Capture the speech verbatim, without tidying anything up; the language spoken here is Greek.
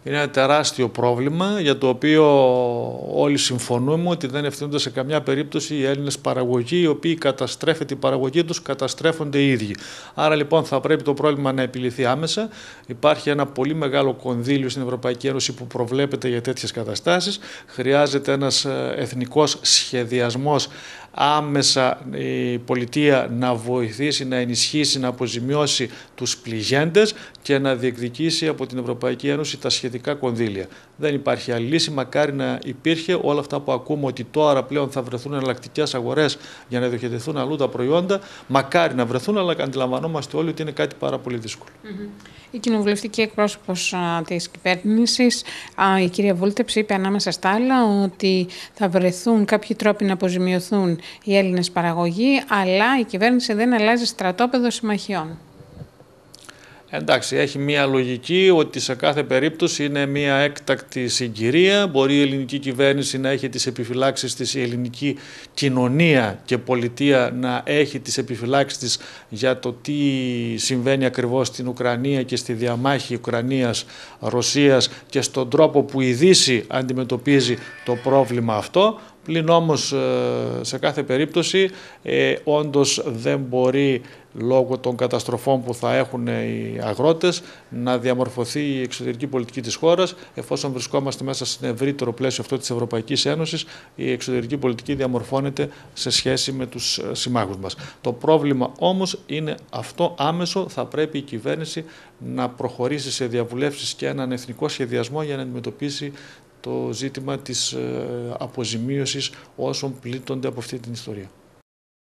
Είναι ένα τεράστιο πρόβλημα για το οποίο όλοι συμφωνούμε ότι δεν ευθύνονται σε καμιά περίπτωση οι Έλληνες παραγωγοί, οι οποίοι καταστρέφεται η παραγωγή τους, καταστρέφονται οι ίδιοι. Άρα λοιπόν θα πρέπει το πρόβλημα να επιληθεί άμεσα. Υπάρχει ένα πολύ μεγάλο κονδύλιο στην Ευρωπαϊκή Ένωση που προβλέπεται για τέτοιες καταστάσεις. Χρειάζεται ένας εθνικός σχεδιασμός άμεσα η πολιτεία να βοηθήσει, να ενισχύσει, να αποζημιώσει τους πληγέντες και να διεκδικήσει από την Ευρωπαϊκή Ένωση τα σχετικά κονδύλια. Δεν υπάρχει άλλη λύση, μακάρι να υπήρχε. Όλα αυτά που ακούμε ότι τώρα πλέον θα βρεθούν εναλλακτικές αγορές για να διοχετευτούν αλλού τα προϊόντα, μακάρι να βρεθούν, αλλά αντιλαμβανόμαστε όλοι ότι είναι κάτι πάρα πολύ δύσκολο. Mm-hmm. Η κοινοβουλευτική εκπρόσωπος της κυβέρνησης, α, η κυρία Βούλτεψη, είπε ανάμεσα στα άλλα ότι θα βρεθούν κάποιοι τρόποι να αποζημιωθούν οι Έλληνες παραγωγοί, αλλά η κυβέρνηση δεν αλλάζει στρατόπεδο συμμαχιών. Εντάξει, έχει μία λογική ότι σε κάθε περίπτωση είναι μία έκτακτη συγκυρία. Μπορεί η ελληνική κυβέρνηση να έχει τις επιφυλάξεις της, η ελληνική κοινωνία και πολιτεία να έχει τις επιφυλάξεις της για το τι συμβαίνει ακριβώς στην Ουκρανία και στη διαμάχη Ουκρανίας-Ρωσίας και στον τρόπο που η Δύση αντιμετωπίζει το πρόβλημα αυτό. Πλην όμως σε κάθε περίπτωση ε, όντως δεν μπορεί λόγω των καταστροφών που θα έχουν οι αγρότες να διαμορφωθεί η εξωτερική πολιτική της χώρας. Εφόσον βρισκόμαστε μέσα στην ευρύτερο πλαίσιο αυτό της Ευρωπαϊκής Ένωσης, η εξωτερική πολιτική διαμορφώνεται σε σχέση με τους συμμάχους μας. Το πρόβλημα όμως είναι αυτό άμεσο. Θα πρέπει η κυβέρνηση να προχωρήσει σε διαβουλεύσεις και έναν εθνικό σχεδιασμό για να αντιμετωπίσει το ζήτημα της αποζημίωσης όσων πλήττονται από αυτή την ιστορία.